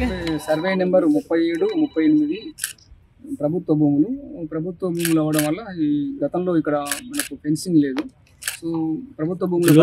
Survey number 37, 38 ప్రభుత్వ భూములు అవడం వల్ల ఈ గతంలో ఇక్కడ మనకు ఫెన్సింగ్ లేదు. సో ప్రభుత్వ భూములు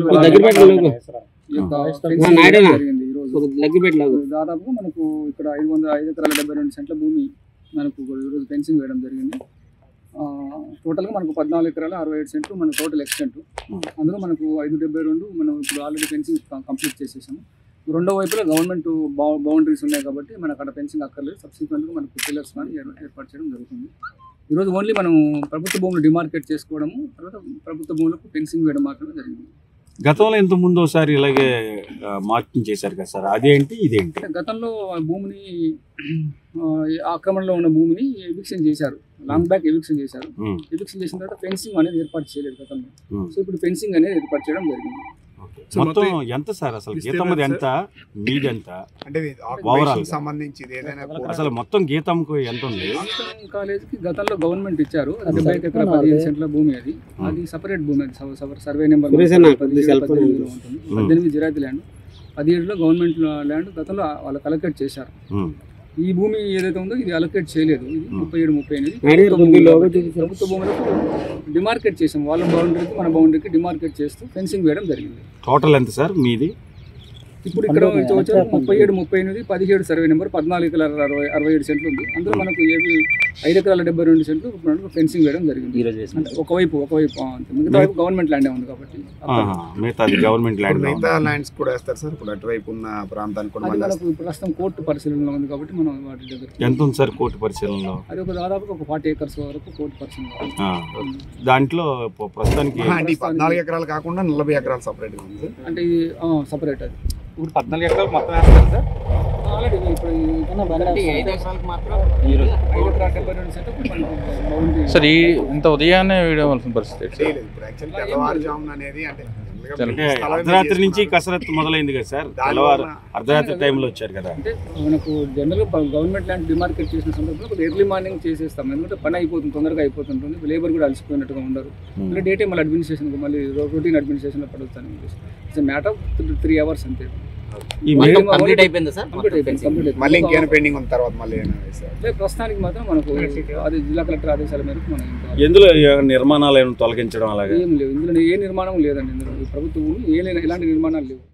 దాదాపు మనకు ఇక్కడ 5 ఎకరాల 72 సెంట్ల భూమి మనకు ఈరోజు ఫెన్సింగ్ వేయడం జరిగింది. టోటల్గా మనకు 14 ఎకరాల 67 సెంట్లు మన టోటల్ ఎక్స్టెంట్. అందులో మనకు 572 మనం ఇప్పుడు ఆల్రెడీ ఫెన్సింగ్ కంప్లీట్ చేసేసాము. రెండో వైపులో గవర్నమెంట్ బౌండరీస్ ఉన్నాయి కాబట్టి మనకు అక్కడ ఫెన్సింగ్ అక్కర్లేదు. సబ్సిక్వెంట్గా మనకు పిల్లర్స్ కానీ ఏర్పాటు చేయడం జరుగుతుంది. ఈరోజు ఓన్లీ మనం ప్రభుత్వ భూములు డిమార్కెట్ చేసుకోవడము, తర్వాత ప్రభుత్వ భూములకు ఫెన్సింగ్ వేయడం మాత్రమే జరిగింది. గతంలో ఇంత ముందు ఒకసారి ఇలాగే మార్కింగ్ చేశారు కదా సార్, అదేంటి ఇదేంటి? గతంలో భూమిని ఆక్రమణలో ఉన్న భూమిని ఎవిక్షన్ చేశారు, లాంగ్ బ్యాక్ ఎవిక్షన్ చేశారు. ఎవిక్షన్ చేసిన తర్వాత ఫెన్సింగ్ అనేది ఏర్పాటు చేయలేదు గతంలో. సో ఇప్పుడు ఫెన్సింగ్ అనేది ఏర్పాటు చేయడం జరిగింది. మొత్తం ఎంత సార్ అసలు గీతం ఎంత, మీది ఎంత, అంటే ఓవరాల్ సంబంధించి అసలు మొత్తం గీతంకు ఎంత ఉంది? గీతం కాలేజీకి గతంలో గవర్నమెంట్ ఇచ్చారు 75 ఎకరాల 15 సెంట్ల భూమి. అది సపరేట్ భూమి. అది సర్వే నెంబర్ 18 జిరాయితీ ల్యాండ్, 17లో గవర్నమెంట్ ల్యాండ్ గతంలో వాళ్ళకి అలొకేట్ చేశారు. ఈ భూమి ఏదైతే ఉందో ఇది అలొకేట్ చేయలేదు. ఇది 37, 38 ప్రభుత్వ భూములకు డిమార్కెట్ చేసాం. వాళ్ళ బౌండరీకి మన బౌండరీకి డిమార్కెట్ చేస్తూ ఫెన్సింగ్ వేయడం జరిగింది. టోటల్ ఎంత సార్ మీది? ఇప్పుడు ఇక్కడ వచ్చారు 37, 38, 17 సర్వే నెంబర్ 14 ఎకరాల 67 సెంట్లు ఉంది. అందులో మనకు 5 ఎకరాల 72 సెంట్లు ఫెన్సింగ్ వేయడం జరిగింది. అంటే ఒకవైపు మిగతా వైపు గవర్నమెంట్ ల్యాండ్ ఉంది కాబట్టి గవర్నమెంట్ ల్యాండ్. మిగతా ల్యాండ్స్ కూడా వేస్తారు సార్. ఇప్పుడు అటువైపు ఉన్న ప్రాంతానికి కూడా మనకు ప్రస్తుతం కోర్టు పరిశీలనలో ఉంది కాబట్టి మనం వాటి దగ్గర. ఎంత ఉంది సార్ కోర్టు పరిశీలనలో? అది దాదాపు ఒక 40 acres వరకు కోర్టు పరిశీలన. దాంట్లో ప్రస్తుతానికి 14 ఎకరాలు కాకుండా 40 ఎకరాలు సపరేట్ ఉంది. అంటే ఇది సపరేట్. అది ఇప్పుడు 14 ఎకరాలు మొత్తం వేస్తారు సార్. ఆల్రెడీ ఇప్పుడు 5 ఎకరాలకు మాత్రం 5 ఎకరాల 72 సెంట్లు సార్. ఇంత ఉదయాన్నే వేయవలసిన పరిస్థితి. అర్ధరాత్రి నుంచి కసరత్తు మొదలైంది కదా సార్. అర్ధరాత్రి టైంలో వచ్చారు కదా. అంటే మనకు జనరల్గా గవర్నమెంట్ ల్యాండ్ డిమార్కెట్ చేసిన సందర్భంలో ఎర్లీ మార్నింగ్ చేసేస్తాం. ఎందుకంటే పని అయిపోతుంది, తొందరగా అయిపోతుంటుంది. లేబర్ కూడా అలసిపోయినట్టుగా ఉండరు. మళ్ళీ డే టైం మళ్ళీ అడ్మినిస్ట్రేషన్ మళ్ళీ రొటీన్ అడ్మినిస్ట్రేషన్లో పడుతాను. ఇట్స్ మ్యాటర్ ఆఫ్ 3 hours అంతే. ప్రస్తుతానికి మాత్రం మనకు అది జిల్లా కలెక్టర్ ఆదేశాల మేరకు మనం ఎందులో నిర్మాణాలు తొలగించడం అలాగే ఏం లేవు. ఇందులో ఏ నిర్మాణం లేదండి. ఇందులో ప్రభుత్వం ఎలాంటి నిర్మాణాలు లేవు.